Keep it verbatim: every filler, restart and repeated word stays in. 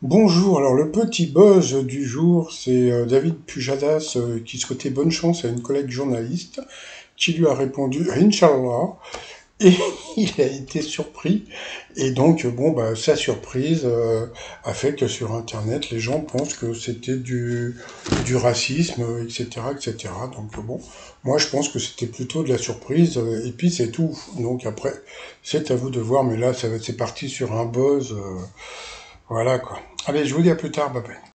Bonjour, alors le petit buzz du jour, c'est euh, David Pujadas euh, qui souhaitait bonne chance à une collègue journaliste qui lui a répondu Inch'Allah et il a été surpris et donc bon bah sa surprise euh, a fait que sur internet les gens pensent que c'était du, du racisme, et cetera et cetera. Donc bon, moi je pense que c'était plutôt de la surprise euh, et puis c'est tout. Donc après c'est à vous de voir, mais là ça va- c'est parti sur un buzz, euh, voilà quoi. Allez, je vous dis à plus tard, bye bye.